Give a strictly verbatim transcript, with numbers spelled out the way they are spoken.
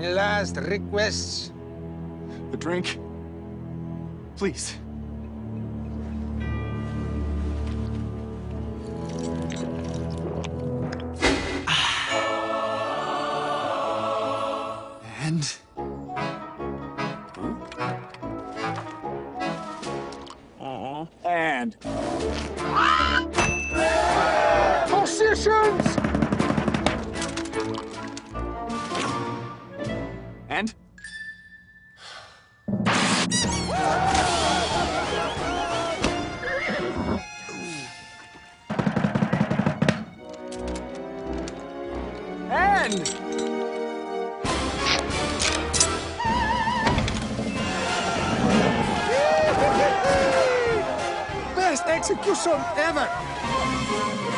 Any last requests? A drink? Please. And... Uh-huh. And... Positions! And... And... Best execution ever!